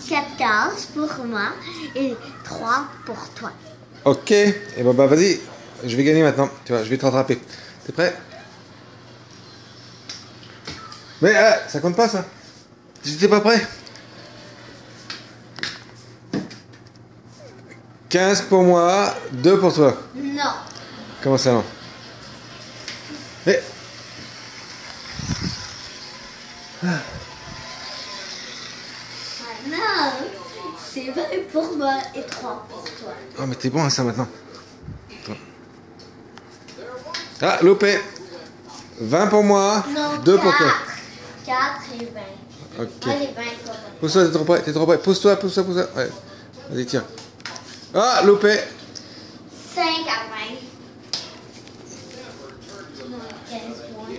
14 pour moi et 3 pour toi. Ok, et bah vas-y, je vais gagner maintenant. Tu vois, je vais te rattraper. T'es prêt? Mais ça compte pas ça. J'étais pas prêt. 15 pour moi, 2 pour toi. Non. Comment ça non? Mais... Non, c'est 20 pour moi et 3 pour toi. Oh mais t'es bon à ça maintenant. Attends. Ah, loupé. 20 pour moi, Non, 2 pour toi. 4 et 20. Ok. Allez, 20 pour toi. Pousse-toi, t'es trop près, t'es trop près. Pousse-toi, pousse-toi, pousse-toi. Ouais. Vas-y, tiens. Ah, loupé. 5 à 20. Non, 15 points.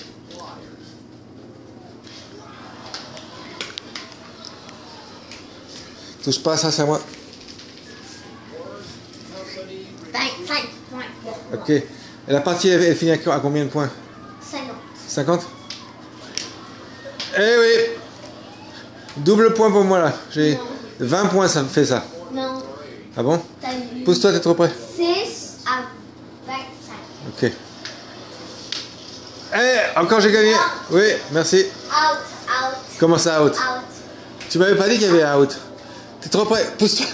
Touche pas, ça c'est à moi. 25 points pour moi. Ok. Et la partie, elle finit à combien de points? 50. 50? Eh oui. Double point pour moi là. J'ai 20 points, ça me fait ça. Non. Ah bon? T'as eu Pousse-toi, t'es trop près. 6 à 25. Ok. Eh, encore j'ai gagné. Oui, merci. Out, out. Comment ça, out? Out. Tu m'avais pas dit qu'il y avait out. T'es trop près. Pousse-toi.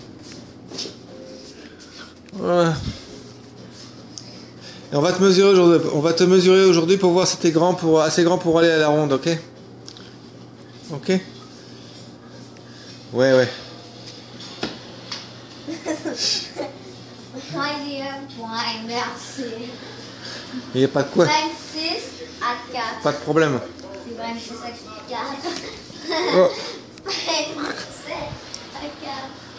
Voilà. Et on va te mesurer aujourd'hui. On va te mesurer aujourd'hui pour voir si t'es grand pour assez grand pour aller à la ronde, ok? Ok? Ouais, ouais. 21 points, merci. Il n'y a pas de quoi. 26 à 4. Pas de problème. C'est 26 à 4. Oh. 27 à 4.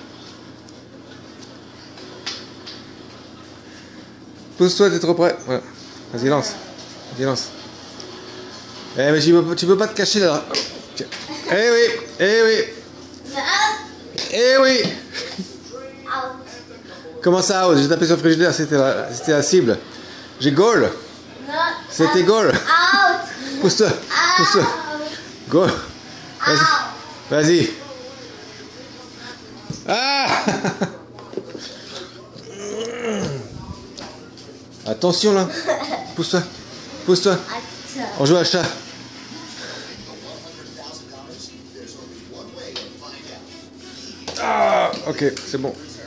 Pousse-toi, t'es trop près. Voilà. Vas-y, lance. Vas-y, lance. Eh, mais tu peux pas te cacher là. Tiens. Eh oui, eh oui, eh oui. Out. Comment ça, out? J'ai tapé sur le frigidaire, c'était la cible. J'ai goal. Non. C'était goal. Out. Pousse-toi, pousse-toi. Goal. Vas-y. Vas-y. Ah. Attention là. Pousse-toi. Pousse-toi. On joue à chat. Ah, ok, c'est bon.